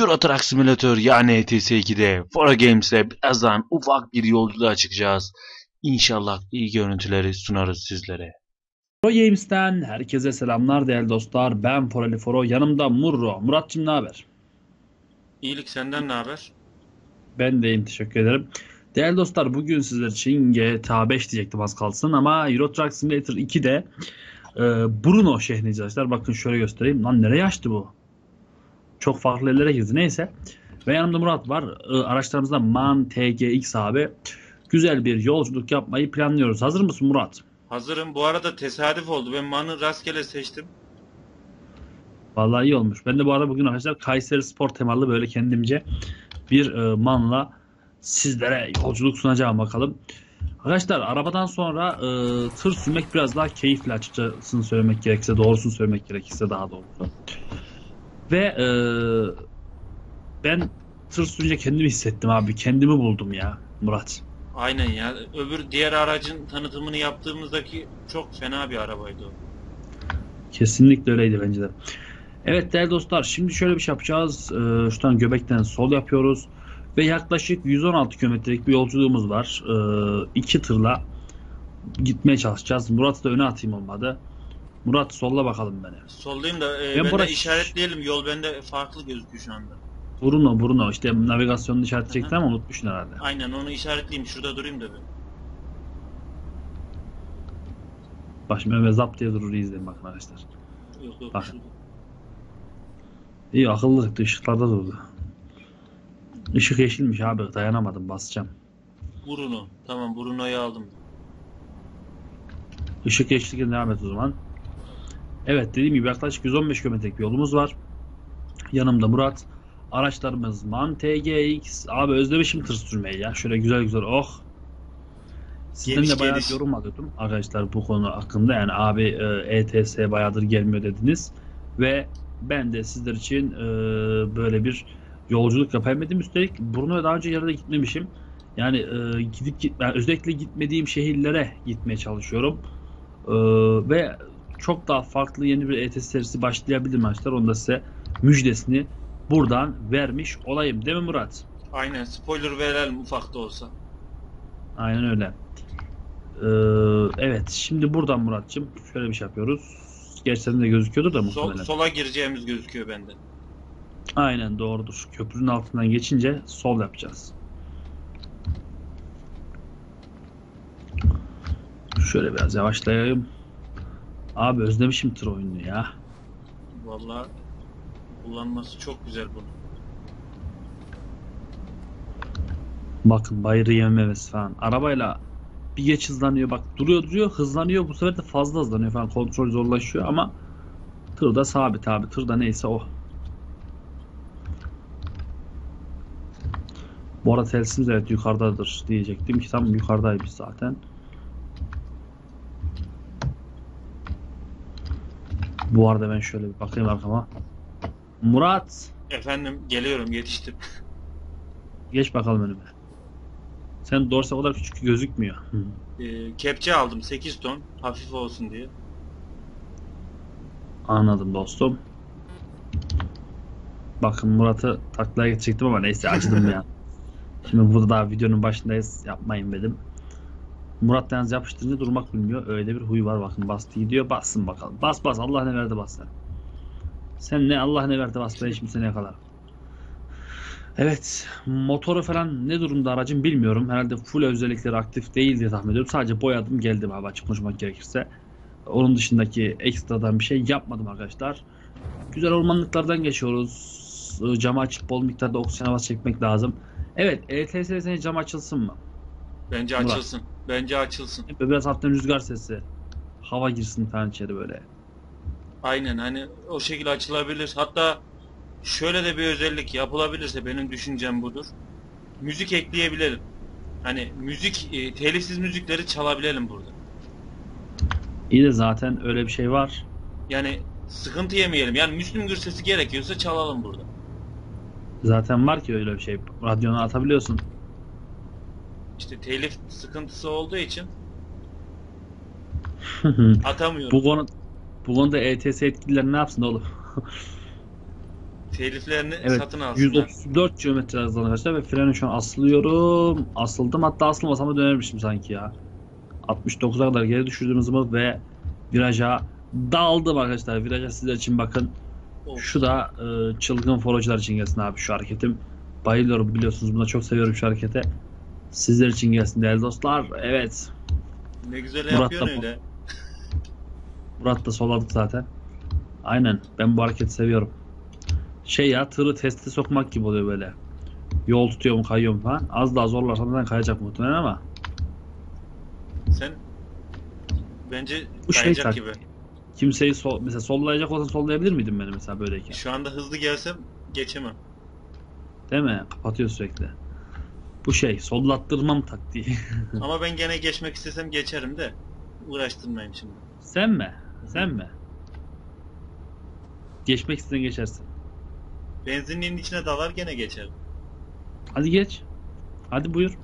Euro Truck Simulator yani ETS2'de Fora Games'le birazdan ufak bir yolculuğa çıkacağız. İnşallah iyi görüntüleri sunarız sizlere. Pro Games'ten herkese selamlar değerli dostlar. Ben Forali Foro. Yanımda Murro. Muratçım ne haber? İyilik, senden ne haber? Ben de iyiyim, teşekkür ederim. Değerli dostlar, bugün sizler için GTA 5 diyecektim az kalsın ama Euro Truck Simulator 2'de Brno şehrini arkadaşlar. Bakın şöyle göstereyim. Lan nereye açtı bu? Çok farklı yerlere girdi. Neyse. Ve yanımda Murat var. Araçlarımızda MAN TGX abi. Güzel bir yolculuk yapmayı planlıyoruz. Hazır mısın Murat? Hazırım. Bu arada tesadüf oldu. Ben Man'ı rastgele seçtim. Vallahi iyi olmuş. Ben de bu arada bugün arkadaşlar Kayseri Spor temalı böyle kendimce bir manla sizlere yolculuk sunacağım bakalım. Arkadaşlar arabadan sonra tır sürmek biraz daha keyifli, açıkçası söylemek gerekirse, doğrusunu söylemek gerekirse daha doğrusu. Ve ben tır sürünce kendimi hissettim abi. Kendimi buldum ya Murat. Aynen ya. Diğer aracın tanıtımını yaptığımızdaki çok fena bir arabaydı o. Kesinlikle öyleydi bence de. Evet değerli dostlar, şimdi şöyle bir şey yapacağız. Şuradan Göbek'ten sol yapıyoruz. Ve yaklaşık 116 kilometrelik bir yolculuğumuz var. İki tırla gitmeye çalışacağız. Murat'ı da öne atayım olmadı. Murat solla bakalım beni. Sollayayım da Ben ben de Murat işaretleyelim. Yol bende farklı gözüküyor şu anda. Bruno işte navigasyonunu Aha. işaretleyecektim ama unutmuşsun herhalde. Aynen, onu işaretleyeyim. Şurada durayım da ben. Bak şimdi Ömer zap diye durur, izleyin bakın arkadaşlar. Yok yok, Bakın. şurada. İyi, akıllı ışıklarda durdu. Işık yeşilmiş abi, dayanamadım, basacağım. Bruno. Tamam, Bruno'yu aldım. Işık yeşilken devam et o zaman. Evet, dediğim gibi yaklaşık 115 kilometrelik bir yolumuz var. Yanımda Murat. Araçlarımız MAN TGX. Abi özlemişim tır sürmeyi ya. Şöyle güzel güzel, oh. Sizden Geliş de bayağı geliş. yorum alıyordum arkadaşlar bu konu hakkında. Yani abi ETS bayağıdır gelmiyor dediniz. Ve ben de sizler için böyle bir yolculuk yapayım dedim. Üstelik Brno'ya daha önce yarıda gitmemişim. Yani yani özellikle gitmediğim şehirlere gitmeye çalışıyorum. E, Ve çok daha farklı yeni bir ETS serisi başlayabilir arkadaşlar. Onu da size müjdesini buradan vermiş olayım. Değil mi Murat? Aynen, spoiler verelim ufak da olsa. Aynen öyle. Evet, şimdi buradan Muratçım şöyle bir şey yapıyoruz. Gerçi senin de gözüküyordur da muhtemelen. Sola gireceğimiz gözüküyor bende. Aynen doğrudur. Köprünün altından geçince sol yapacağız. Şöyle biraz yavaşlayayım. Abi özlemişim tır oyununu ya. Vallahi kullanması çok güzel bunu. Bakın bayırı yememesi falan. Arabayla bir geç hızlanıyor, bak duruyor hızlanıyor, bu sefer de fazla hızlanıyor falan, kontrol zorlaşıyor ama tırda sabit abi, tırda neyse o. Bu arada telsizimiz evet yukarıdadır diyecektim ki tam yukarıdaymış zaten. Bu arada ben şöyle bir bakayım arkama. Murat, Efendim, geliyorum, yetiştim. geç bakalım önüme. Sen dorsa o kadar küçük ki gözükmüyor. Kepçe aldım 8 ton, hafif olsun diye. Anladım dostum. Bakın Murat'ı taklaya getirecektim ama neyse acıdım ya. Şimdi burada daha videonun başındayız, yapmayın dedim. Murat yalnız yapıştırınca durmak bilmiyor. Öyle bir huyu var, bakın bastı gidiyor, bassın bakalım. Bas Allah ne verdi bas sen. Sen ne Allah ne verdi bas, ben şimdi seni yakalarım. Evet, motoru falan ne durumda aracın bilmiyorum. Herhalde full özellikleri aktif değil diye tahmin ediyorum. Sadece boyadım geldim abi, açık konuşmak gerekirse. Onun dışındaki ekstradan bir şey yapmadım arkadaşlar. Güzel ormanlıklardan geçiyoruz. Camı açıp bol miktarda oksijen havası çekmek lazım. Evet, ETS'nin camı açılsın mı? Bence Murat. açılsın. Bence açılsın. Biraz hafiften rüzgar sesi. Hava girsin falan içeri böyle. Aynen, hani o şekilde açılabilir. Hatta şöyle de bir özellik yapılabilirse, benim düşüncem budur. Müzik ekleyebilelim. Hani müzik, telifsiz müzikleri çalabilelim burada. İyi de zaten öyle bir şey var. Yani sıkıntı yemeyelim. Yani Müslüm Gürses'i gerekiyorsa çalalım burada. Zaten var ki öyle bir şey. Radyona atabiliyorsun. İşte telif sıkıntısı olduğu için Bu atamıyorum. konu bu konuda ETS yetkilileri ne yapsın oğlum? Teliflerini Evet, satın alsınlar. 134 kilometre hızla arkadaşlar ve freni şu an asılıyorum. Asıldım, hatta asılmasam da dönermişim sanki ya. 69'a kadar geri düşürdüm hızımı ve viraja daldım arkadaşlar. Viraja sizler için bakın. Of. Şu da çılgın forocular için gelsin abi şu hareketim. Bayılıyorum, biliyorsunuz, buna çok seviyorum şu harekete. Sizler için gelsin değerli dostlar. Evet. Ne güzel Murat yapıyorsun da- öyle. Murat da solladık zaten. Aynen, ben bu hareketi seviyorum. Şey ya, tırı teste sokmak gibi oluyor böyle. Yol tutuyor mu, kayıyor mu falan. Az daha zorlarsan zaten kayacak muhtemelen ama. Sen bence Bu şey kayacak taktiği. gibi. Kimseyi mesela sollayacak olsan sollayabilir miydin beni mesela böyleyken? Şu anda hızlı gelsem geçemem. Değil mi? Kapatıyor sürekli. Bu şey, sollattırmam taktiği. Ama ben gene geçmek istesem geçerim de. Uğraştırmayayım şimdi. Sen mi? Sen mi? Geçmek istediğin geçersin. Benzinliğin içine dalar gene geçerim. Hadi geç. Hadi buyur.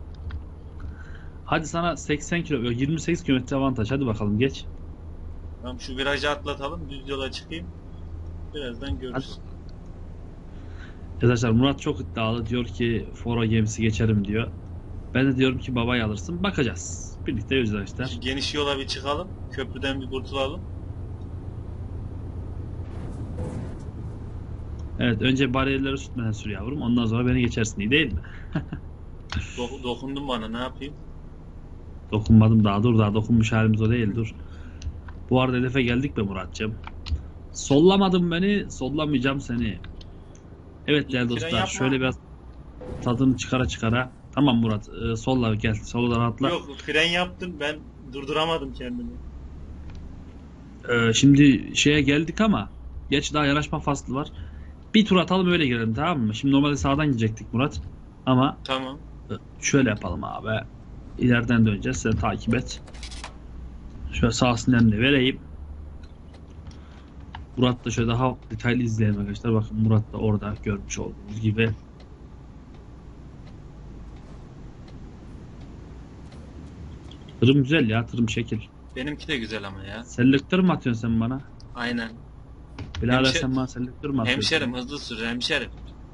Hadi sana 80 kilo, 28 kilometre avantaj. Hadi bakalım geç. Tamam, şu virajı atlatalım, düz yola çıkayım. Birazdan görürüz. Arkadaşlar Murat çok iddialı, diyor ki Fora gemisi geçerim diyor. Ben de diyorum ki babayı alırsın. Bakacağız. Birlikte göreceğiz arkadaşlar. Şu geniş yola bir çıkalım. Köprüden bir kurtulalım. Evet, önce bariyerleri sürtmeden sür yavrum. Ondan sonra beni geçersin, iyi değil mi? Dokundun bana, ne yapayım? Dokunmadım daha, dur, daha dokunmuş halimiz o değil, dur. Bu arada hedefe geldik be Muratcığım. Sollamadın beni, sollamayacağım seni. Evet değerli Fren dostlar, yapma. şöyle biraz tadını çıkara çıkara. Tamam Murat, solla gel, sola rahatla. Yok, fren yaptım, ben durduramadım kendimi. Şimdi şeye geldik ama geç, daha yanaşma faslı var. Bir tur atalım öyle girelim, tamam mı? Şimdi normalde sağdan gidecektik Murat. Ama Tamam. şöyle yapalım abi. İleriden döneceğiz, sen takip et. Şöyle sağ sinyalini vereyim. Murat da şöyle daha detaylı izleyelim arkadaşlar. Bakın Murat da orada görmüş olduğunuz gibi. Tırım güzel ya, tırım şekil. Benimki de güzel ama ya. Selektör mü atıyorsun sen bana? Aynen. Birader Hemşer- sen bana selektör mü atıyorsun? Hemşerim, hızlı sür hemşerim.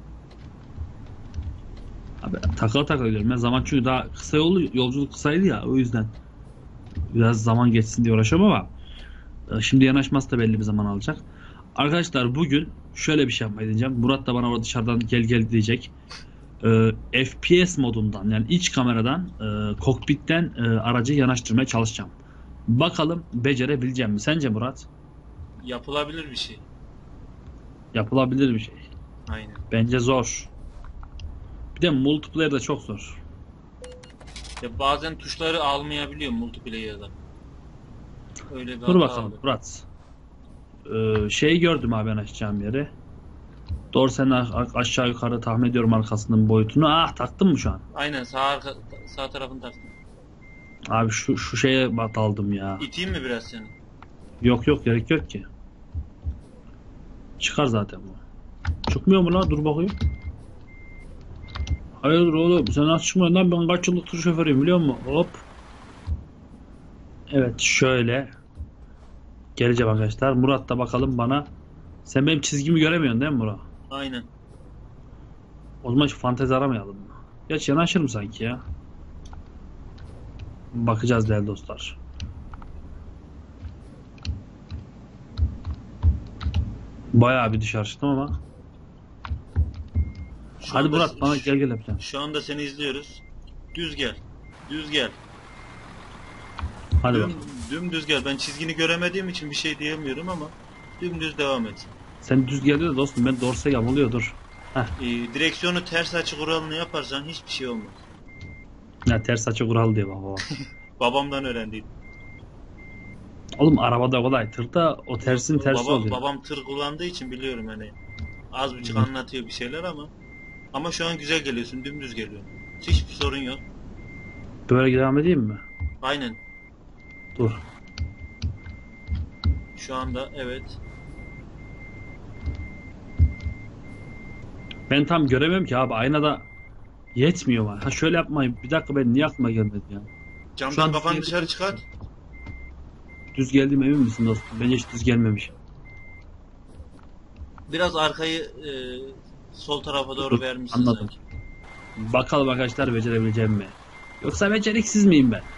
Abi takıla takıla gidiyorum. Ben zaman, çünkü daha kısa yolculuk kısaydı ya, o yüzden. Biraz zaman geçsin diye uğraşıyorum ama şimdi yanaşması da belli bir zaman alacak. Arkadaşlar bugün şöyle bir şey yapmayı deneyeceğim. Murat da bana orada dışarıdan gel gel diyecek. FPS modundan, yani iç kameradan, kokpitten aracı yanaştırmaya çalışacağım. Bakalım becerebileceğim mi? Sence Murat? Yapılabilir bir şey. Yapılabilir bir şey. Aynen. Bence zor. Bir de multiplayer de çok zor. Ya bazen tuşları almayabiliyor multiplayer'da. Öyle bir Dur hata bakalım oldu. Murat. Şeyi gördüm abi, ben açacağım yeri. Doğru, sen aşağı yukarı tahmin ediyorum arkasının boyutunu. Ah, taktın mı şu an? Aynen, sağ tarafını taktım. Abi şu şeye daldım ya. İteyim mi biraz seni? Yok yok, gerek yok ki. Çıkar zaten bu. Çıkmıyor mu lan? Dur bakayım. Hayırdır oğlum, sen nasıl çıkmıyorsun lan? Ben kaç yıllık tır şoförüyüm biliyor musun? Hop. Evet, şöyle. Geleceğim arkadaşlar. Murat da bakalım bana. Sen benim çizgimi göremiyorsun değil mi Murat? Aynen. O zaman hiç fantezi aramayalım mı? Geç, yanaşırım sanki ya. Bakacağız değerli dostlar. Bayağı bir dışarı çıktım ama. Şu Hadi anda- Murat, bana gel yapacağım. Şu anda seni izliyoruz. Düz gel. Düz gel. Hadi bak. Dümdüz gel. Ben çizgini göremediğim için bir şey diyemiyorum ama dümdüz devam et. Sen düz geliyor da dostum, ben dorse yamuluyor, dur. Direksiyonu ters açı kuralını yaparsan hiçbir şey olmaz. Ya ters açı kural diyor baba. Babamdan öğrendiydim. Oğlum arabada kolay, tırda o tersin tersi oluyor. Babam tır kullandığı için biliyorum hani. Az buçuk Hı. anlatıyor bir şeyler ama şu an güzel geliyorsun, dümdüz geliyorsun. Hiçbir sorun yok. Böyle devam edeyim mi? Aynen. Dur. Şu anda evet. Ben tam göremiyorum ki abi, aynada yetmiyor bana. Ha şöyle yapmayın. Bir dakika, ben niye aklıma gelmedi ya? Şu Camdan an kafanı düz dışarı çıkart. Düz geldiğime emin misin dostum? Bence hiç düz gelmemiş. Biraz arkayı sol tarafa doğru Dur, vermişsin anladım. sanki. Bakalım arkadaşlar becerebileceğim mi? Yoksa beceriksiz miyim ben?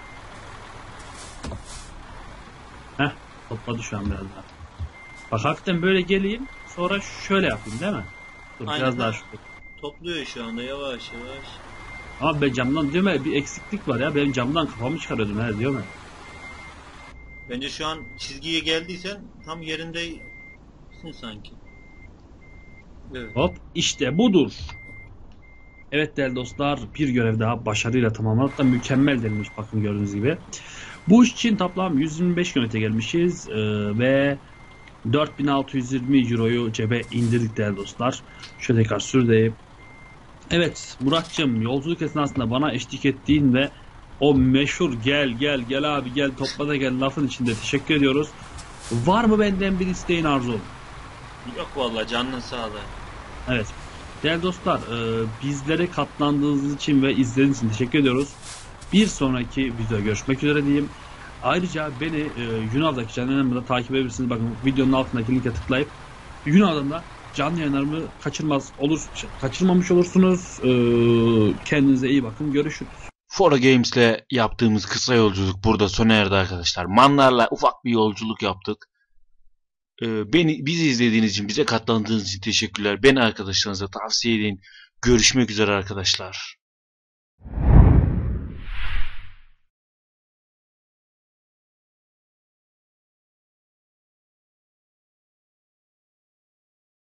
Heh, topladı şu an biraz daha. Bak hakikaten böyle geleyim, sonra şöyle yapayım değil mi? Dur Aynen, biraz daha ha. şöyle. Topluyor şu anda yavaş yavaş. Ama ben camdan diyorum ya, bir eksiklik var ya. Benim camdan kafamı çıkarıyordum he diyorum ya. Bence şu an çizgiye geldiysen tam yerindesin sanki. Evet. Hop işte budur. Evet değerli dostlar, bir görev daha başarıyla tamamladık da mükemmel denilmiş, bakın gördüğünüz gibi. Bu iş için toplam 125 kilometre gelmişiz ve 4620 euroyu cebe indirdik değerli dostlar. Şöyle tekrar sürdeyim. Evet Muratcığım, yolculuk esnasında bana eşlik ettiğin ve o meşhur gel gel gel abi gel topla da gel lafın içinde teşekkür ediyoruz. Var mı benden bir isteğin, arzun? Yok vallahi canın sağlığı. Evet. Değerli dostlar, bizlere katlandığınız için ve izlediğiniz için teşekkür ediyoruz. Bir sonraki videoda görüşmek üzere diyeyim. Ayrıca beni Yunav'daki canlı yayınlarımda takip edebilirsiniz. Bakın videonun altındaki linke tıklayıp Yunav'dan da canlı yayınlarımı kaçırmamış olursunuz. Kendinize iyi bakın. Görüşürüz. Fora Games'le yaptığımız kısa yolculuk burada sona erdi arkadaşlar. Manlarla ufak bir yolculuk yaptık. Bizi izlediğiniz için, bize katlandığınız için teşekkürler. Beni arkadaşlarınıza tavsiye edin. Görüşmek üzere arkadaşlar.